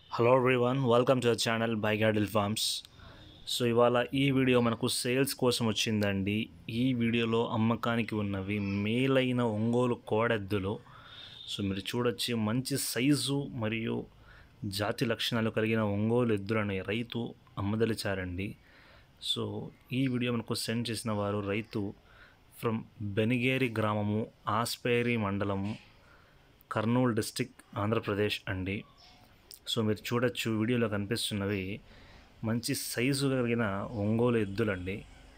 Hello everyone welcome to the channel by Gardil farms. So ఇవాళ ఈ video మనకు sales కోసం వచ్చిందండి. ఈ వీడియోలో అమ్మకానికి ఉన్నవి మేలైన ఒంగోలు కోడెద్దులు. సో మీరు చూడొచ్చు, మంచి సైజు మరియు జాతి లక్షణాలు కలిగిన ఒంగోలు ఎద్దులని రైతు అమ్మదలిచారండి. సో ఈ వీడియో మనకు సెండ్ చేసిన వారు రైతు ఫ్రమ్ బెనిగేరి గ్రామము, ఆస్పేరి మండలము, కర్నూలు డిస్టిక్, ఆంధ్రప్రదేశ్ అండి. సో మీరు చూడొచ్చు, వీడియోలో కనిపిస్తున్నవి మంచి సైజు కలిగిన ఒంగోలు ఎద్దులండి,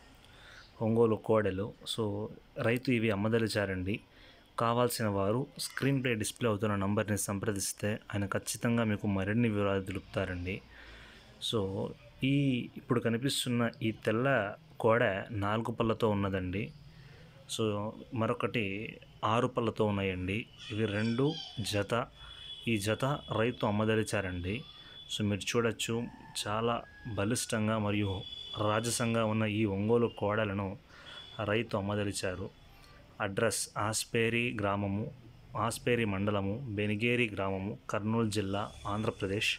ఒంగోలు కోడెలు. సో రైతు ఇవి అమ్మదలిచారండి. కావాల్సిన వారు స్క్రీన్ పై డిస్ప్లే అవుతున్న నంబర్ని సంప్రదిస్తే ఆయన ఖచ్చితంగా మీకు మరిన్ని వివరాలు తెలుపుతారండి. సో ఇప్పుడు కనిపిస్తున్న ఈ తెల్ల కోడె 4 పళ్ళతో ఉన్నదండి. సో మరొకటి 6 పళ్ళతో ఉన్నాయండి. ఇవి 2 జత. ఈ జత రైతు అమ్మదలిచారండి. సో మీరు చూడొచ్చు, చాలా బలిష్టంగా మరియు రాజసంగా ఉన్న ఈ ఒంగోలు కోడలను రైతు అమ్మదలిచారు. అడ్రస్ ఆస్పేరి గ్రామము, ఆస్పేరి మండలము, బెనిగేరి గ్రామము, కర్నూలు జిల్లా, ఆంధ్రప్రదేశ్.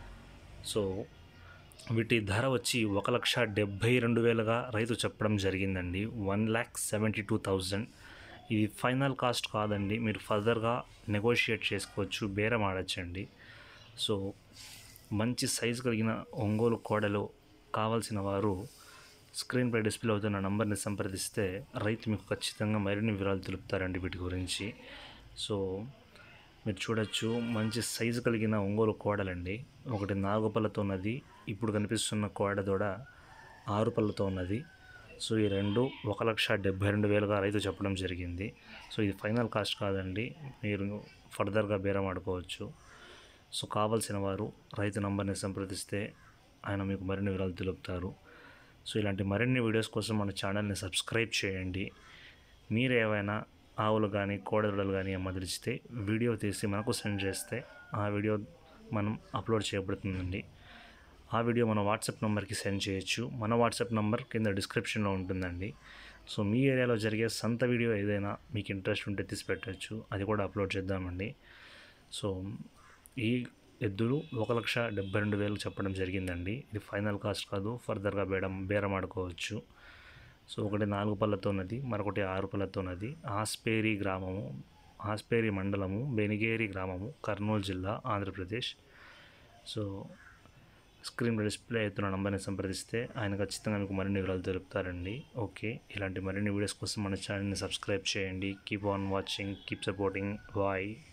సో వీటి ధర వచ్చి 1,72,000గా రైతు చెప్పడం జరిగిందండి. 1,72,000. ఇది ఫైనల్ కాస్ట్ కాదండి, మీరు ఫర్దర్గా నెగోషియేట్ చేసుకోవచ్చు, బేరం ఆడచ్చండి. సో మంచి సైజు కలిగిన ఒంగోలు కోడలు కావాల్సిన వారు స్క్రీన్ పై డిస్ప్లే అవుతున్న నంబర్ని సంప్రదిస్తే రైతు మీకు ఖచ్చితంగా మరిన్ని వివరాలు తెలుపుతారండి వీటి గురించి. సో మీరు చూడొచ్చు, మంచి సైజు కలిగిన ఒంగోలు కోడలండి. ఒకటి 4 పళ్ళతో ఉన్నది, ఇప్పుడు కనిపిస్తున్న కోడ దూడ 6 పళ్ళతో ఉన్నది. సో ఈ రెండు 1,72,000గా రైతు చెప్పడం జరిగింది. సో ఇది ఫైనల్ కాస్ట్ కాదండి, మీరు ఫర్దర్గా బేరం ఆడుకోవచ్చు. సో కావాల్సిన వారు రైతు నంబర్ని సంప్రదిస్తే ఆయన మీకు మరిన్ని వివరాలు తెలుపుతారు. సో ఇలాంటి మరిన్ని వీడియోస్ కోసం మన ఛానల్ని సబ్స్క్రైబ్ చేయండి. మీరు ఏవైనా ఆవులు కానీ కోడదూడలు కానీ అమ్మదలిచితే వీడియో తీసి మనకు సెండ్ చేస్తే ఆ వీడియో మనం అప్లోడ్ చేయబడుతుందండి. ఆ వీడియో మన వాట్సాప్ నెంబర్కి సెండ్ చేయొచ్చు. మన వాట్సాప్ నెంబర్ కింద డిస్క్రిప్షన్లో ఉంటుందండి. సో మీ ఏరియాలో జరిగే సంత వీడియో ఏదైనా మీకు ఇంట్రెస్ట్ ఉంటే తీసి పెట్టచ్చు, అది కూడా అప్లోడ్ చేద్దామండి. సో ఈ ఎద్దులు 1,72,000 చెప్పడం జరిగిందండి. ఇది ఫైనల్ కాస్ట్ కాదు, ఫర్దర్గా బేరం ఆడుకోవచ్చు. సో ఒకటి 4 పళ్ళతో ఉన్నది, మరొకటి 6 పళ్ళతో ఉన్నది. ఆస్పేరి గ్రామము, ఆస్పేరి మండలము, బెనిగేరి గ్రామము, కర్నూలు జిల్లా, ఆంధ్రప్రదేశ్. సో స్క్రీన్ డిస్ప్లే అవుతున్న నంబర్ని సంప్రదిస్తే ఆయన ఖచ్చితంగా మీకు మరిన్ని వివరాలు తెలుపుతారండి. ఓకే, ఇలాంటి మరిన్ని వీడియోస్ కోసం మన ఛానల్ని సబ్స్క్రైబ్ చేయండి. Keep on watching, keep supporting. Bye.